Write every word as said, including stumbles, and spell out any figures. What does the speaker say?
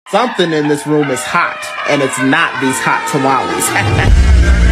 Something in this room is hot, and it's not these hot tamales.